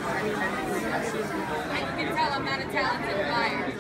I can tell I'm not a talented flyer.